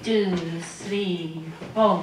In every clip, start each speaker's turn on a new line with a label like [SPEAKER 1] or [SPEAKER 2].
[SPEAKER 1] 2, 3, 4.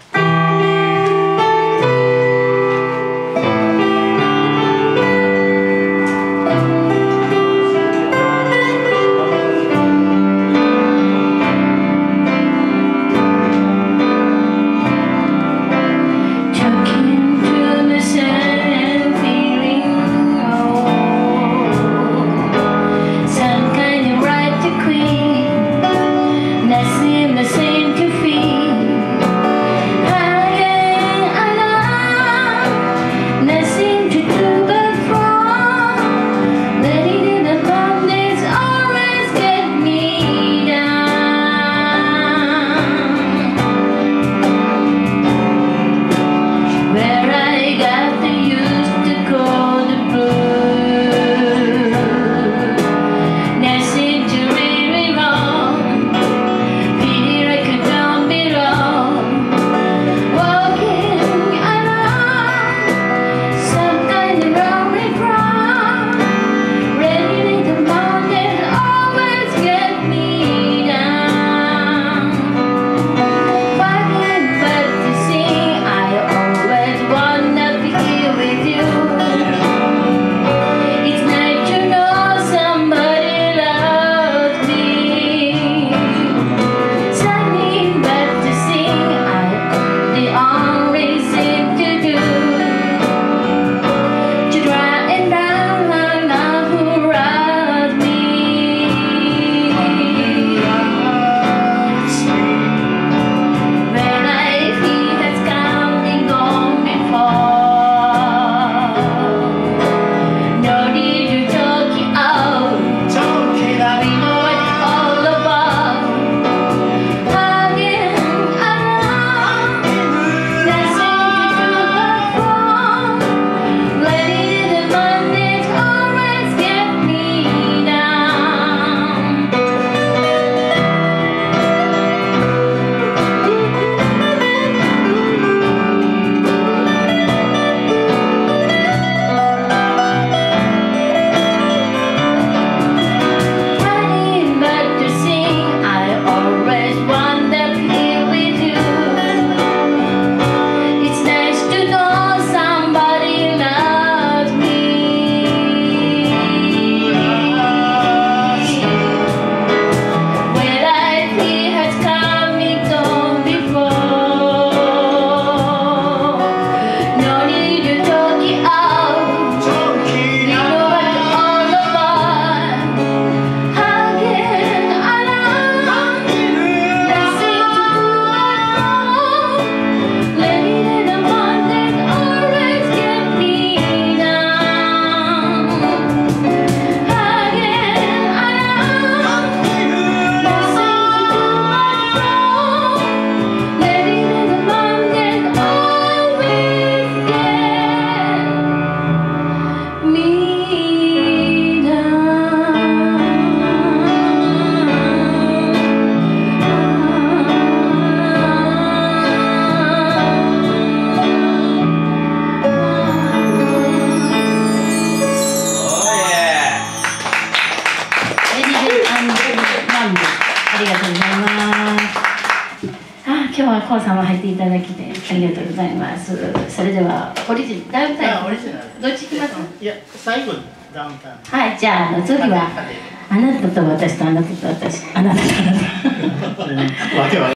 [SPEAKER 1] ありがとうございます。今日はコウさんも入っていただきでありがとうございます。それではオリジナルダウンタイムどっち行きます？
[SPEAKER 2] いや、最後ダウンタウン。
[SPEAKER 1] はい、じゃあ次はあなたと私とあなたと私、あなたとあなた。